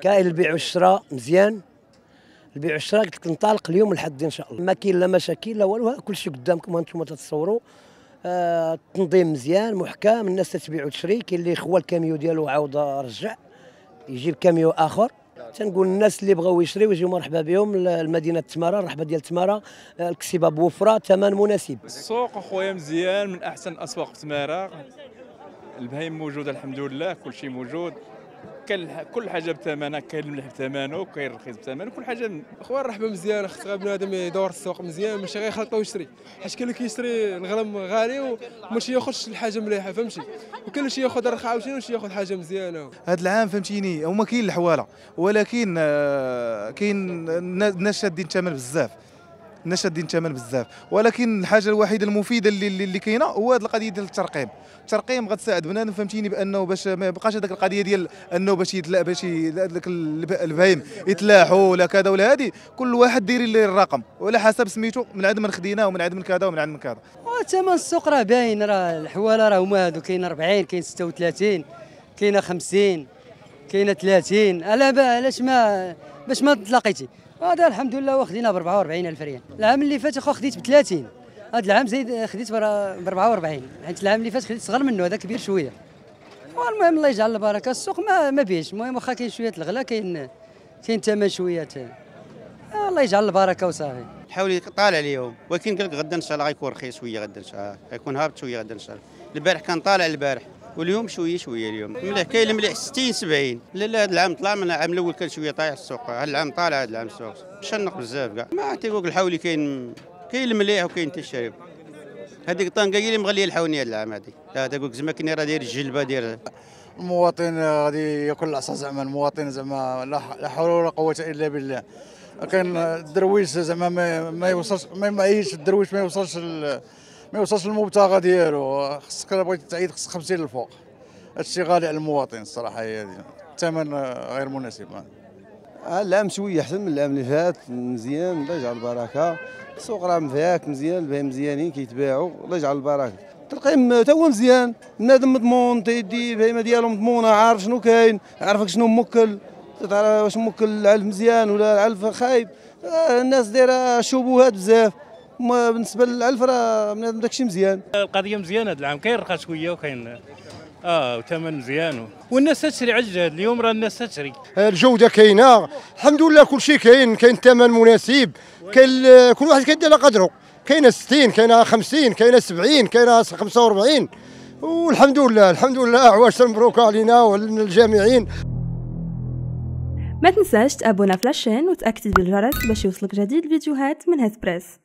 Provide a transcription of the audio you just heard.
كاين البيع والشراء مزيان، البيع والشراء قلت لك ننطلق اليوم لحد ان شاء الله، ما كاين لا مشاكل لا والو، كلشي قدامكم هانتوما تتصوروا. التنظيم مزيان محكم، الناس تتبيع وتشري، كاين اللي خوا الكاميو ديالو عاود رجع يجي الكاميو اخر. تنقول الناس اللي بغاو يشريو يجيو مرحبا بهم لمدينه تماره، الرحبه ديال تماره، الكسبه بوفره، ثمن مناسب. السوق اخويا مزيان، من احسن اسواق تماره، البهايم موجوده الحمد لله، كل شيء موجود، كل حاجه بثمنها، كاين الملح بثمنه وكاين الرخيص بثمنه، كل حاجه. اخويا الرحبه مزيانه، خص غير بنادم يدور السوق مزيان، ماشي غير يخلطو ويشري، حيت كاين اللي كيشري الغرام غالي وماشي ياخذش الحاجه مليحه، فهمتي، وكاين اللي ياخذ الرخا عاوتاني وشي ياخذ حاجه مزيانه. هذا العام فهمتيني هما كاين الحواله، ولكن كاين الناس شادين الثمن بزاف، الناس شادين الثمن بزاف، ولكن الحاجه الوحيده المفيده اللي كاينه هو هذه القضيه ديال الترقيم غتساعد بنادم فهمتيني بانه باش ما يبقاش هذيك القضيه ديال انه باش البهايم يتلاحوا ولا كذا ولا هذه، كل واحد ديري ليه الرقم وعلى حسب سميتو، من عند من خديناه ومن عند من كذا ومن عند من كذا. ثمن السوق راه باين، راه الحواله راه هما هادو، كاين 40، كاين 36، كاين 50، كاين 30. علاش باش ما تلاقيتي هذا الحمد لله واخدينها ب 44,000 ريال. العام اللي فات اخو خديت ب 30، هذا العام زيد خديت ب 44، حيت العام اللي فات خديت صغر منه، هذا كبير شويه. المهم الله يجعل البركه، السوق ما بيش، المهم واخا كاين شويه الغلا، كاين ثمن شويه، الله يجعل البركه وصافي. حاول طالع اليوم، ولكن قال لك غدا ان شاء الله غيكون رخيص شويه، غدا ان شاء الله غيكون هابط شويه غدا ان شاء الله. البارح كان طالع البارح، واليوم شويه اليوم مليح، كاين المليح 60 70. لا هذا العام طلع، من العام الاول كان شويه طايح السوق، هذا العام طالع، هذا العام السوق شنق بزاف كاع. ما تيقول الحولي كاين المليح وكاين حتى الشريب. هذيك الطنقه هي اللي مغليه الحونيه هذا العام، هذه تقول زعما كاين راه داير الجلبه داير. المواطن غادي ياكل العصا، زعما المواطن زعما لا حول ولا قوه الا بالله. كاين الدرويش زعما ما يوصلش، ما معيش الدرويش، ما يوصلش للمبتغى ديالو، خصك بغيتي تعيد خصك 50 للفوق. هادشي غالي على المواطن الصراحه، هي الثمن غير مناسب. العام شويه احسن من العام اللي فات، مزيان الله يجعل البركه، السوق راه مفياك مزيان، البهايم مزيانين كيتباعوا، الله يجعل البركه. الترقيم تا هو مزيان، بنادم مضمون، تيدي البهيمه ديالو مضمونه، عارف شنو كاين، عارفك شنو موكل، تعرف واش موكل العلف مزيان ولا العلف خايب. الناس دايره شبهات بزاف، بالنسبه للعلف راه بنادم داكشي مزيان. القضيه مزيانه هذا العام، كاين رخص شويه وكاين وثمن مزيان، والناس تشري على الجهد، اليوم راه الناس تشري. الجوده كاينه الحمد لله، كل شيء كاين الثمن مناسب، كاين كل واحد كيدير على قدره، كاينه 60، كاينه 50، كاينه 70، كاينه 45، والحمد لله الحمد لله. عواش مبروكه علينا وللجامعين. ما تنساش تابونا في لاشين وتاكد بالجرس باش يوصلك جديد الفيديوهات من هيث بريس.